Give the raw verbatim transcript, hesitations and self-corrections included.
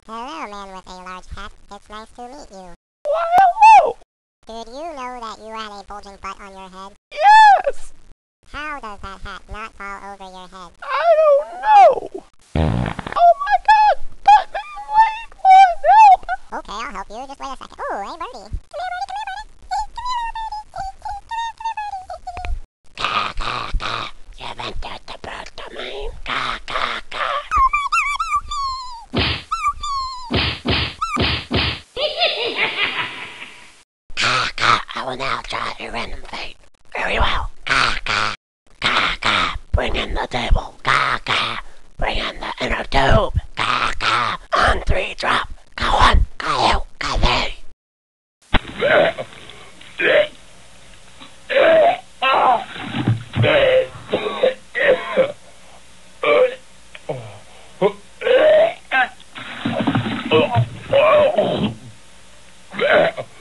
Hello, man with a large hat. It's nice to meet you. Why, hello! Did you know that you had a bulging butt on your head? Yes! How does that hat not fall over your head? I don't know! Oh my god! Batman, wait! What? Help! Okay, I'll help you. Just wait a second. Ooh, hey, birdie. Come here, birdie. Come here, birdie. Ka ka ka, you've entered the bird domain. Ka ka ka. Ka ka, I will now try a random fate. Very well. Ka ka, ka ka, bring in the table. Ka ka, bring in the inner tube. Ka ka, on three drop. Ka one, ka two, ka three. Oh,